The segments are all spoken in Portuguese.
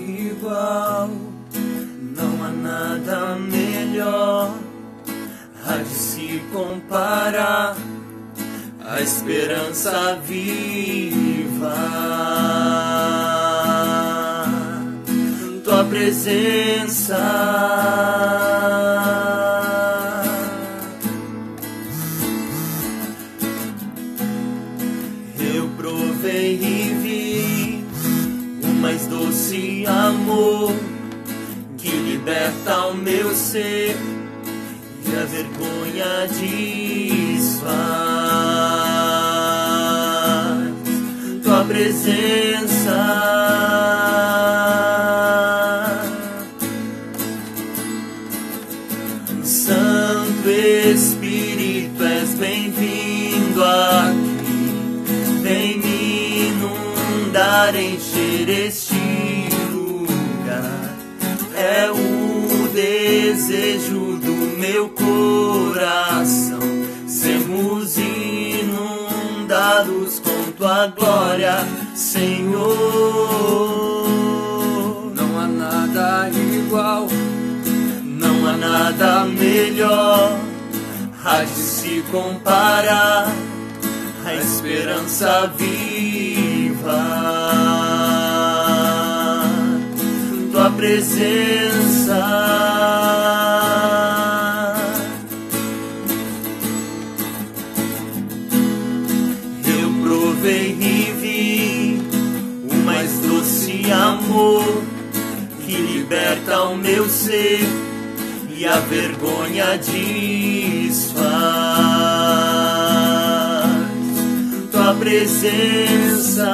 igual, não há nada melhor a de se comparar, a esperança viva, tua presença. Eu provei e vi o mais doce amor que liberta o meu ser e a vergonha desfaz. Tua presença, Santo Espírito, és bem-vindo aqui. Vem me inundar, encher este lugar. É o desejo do meu coração, sermos inundados com tua glória, Senhor. Não há nada igual, não há nada melhor a de se comparar, a esperança viva, tua presença. Eu provei e vi o mais doce amor que liberta o meu ser e a vergonha desfaz. Tua presença,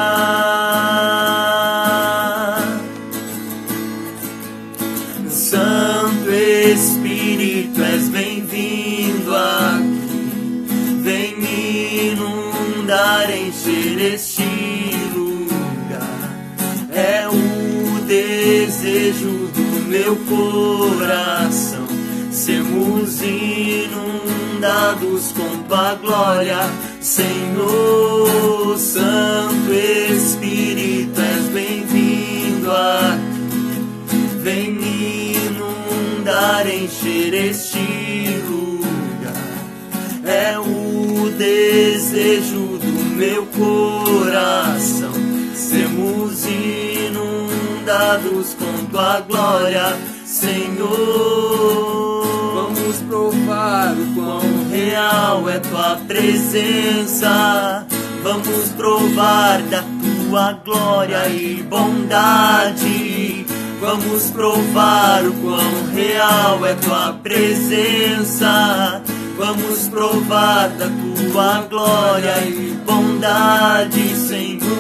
Santo Espírito, és bem-vindo aqui. Vem me inundar, encher este lugar. É o desejo do meu coração, sermos inundados com tua glória, Senhor. Santo Espírito, és bem-vindo aqui. Vem me inundar, encher este lugar. É o desejo do meu coração, sermos inundados com tua glória, Senhor. vamos provar o quão Real é tua presença, vamos provar da tua glória e bondade. Vamos provar o quão real é tua presença, vamos provar da tua glória e bondade, Senhor.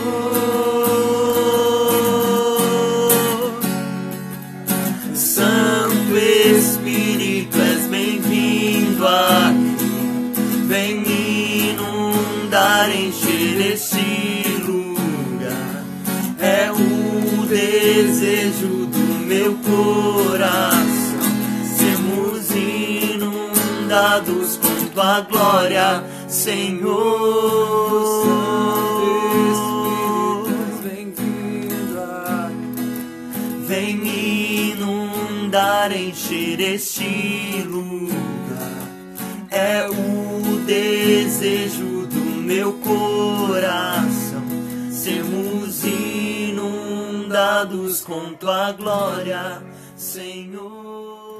Santo Espírito, és bem-vindo aqui. Vem me inundar, encher este lugar. É o desejo do meu coração, sermos inundados com tua glória, Senhor. bem-vindo aqui. Vem me inundar, encher este lugar. É o desejo do meu coração, sermos inundados com tua glória, Senhor.